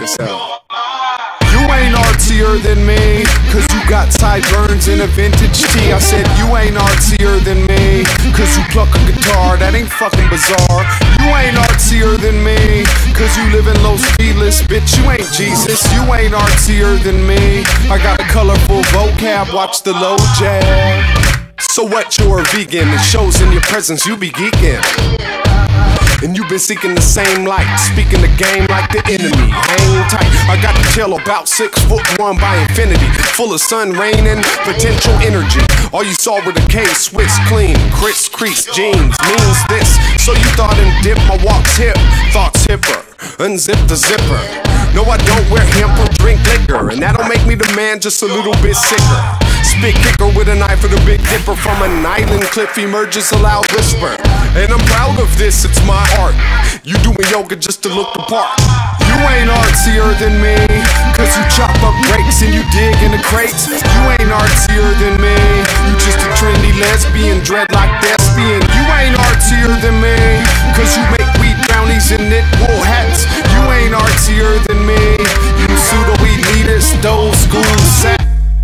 yourself. You ain't artsier than me, cause you got sideburns and a vintage tee. I said you ain't artsier than me, cause you pluck a guitar, that ain't fucking bizarre. You ain't artsier than me, cause you live in Los Feliz, bitch, you ain't Jesus. You ain't artsier than me, I got a colorful vocab, watch the low jab. So what, you're a vegan, it shows in your presence, you be geeking. And you've been seeking the same light, speaking the game like the enemy. Hang tight, I got the chill about 6'1" by infinity, full of sun, rain, and potential energy. All you saw were the K-Swiss, clean, crisp, crease jeans, means this. So you thought and dip, my walk's hip, thoughts hipper, unzip the zipper. No, I don't wear hemp or drink liquor, and that don't make me the man, just a little bit sicker. Spit kicker with a knife or the Big Dipper, from an island cliff emerges a loud whisper. And I'm proud of this, it's my art. You doing yoga just to look the part. You ain't artsier than me, cause you chop up breaks and you dig in the crates. You ain't artsier than me, you just a trendy lesbian, dreadlock thespian. You ain't artsier than me, cause you make wheat brownies and knit wool hats. You ain't artsier than me, you pseudo-elitist, old school sap.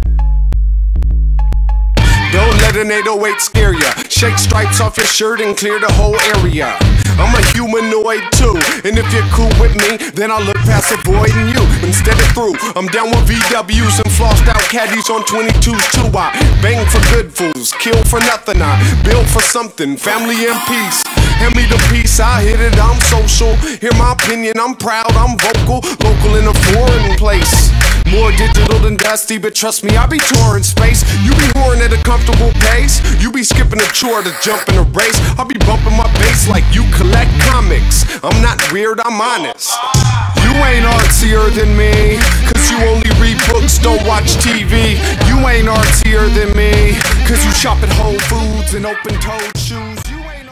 Don't let an 808 scare ya. Shake stripes off your shirt and clear the whole area. I'm a humanoid too, and if you're cool with me, then I'll look past avoiding you. Instead of through, I'm down with VWs and flossed out caddies on 22s too. I bang for good fools, kill for nothing, I build for something, family and peace. Hand me the peace, I hit it, I'm social. Hear my opinion, I'm proud, I'm vocal. Local in a foreign place. More digital than dusty, but trust me, I be touring space. You be whoring at a comfortable pace. You be skipping a chore to jump in a race. I'll be bumping my bass like you collect comics. I'm not weird, I'm honest. You ain't artsier than me, cause you only read books, don't watch TV. You ain't artsier than me, cause you shop at Whole Foods and open-toed shoes. You ain't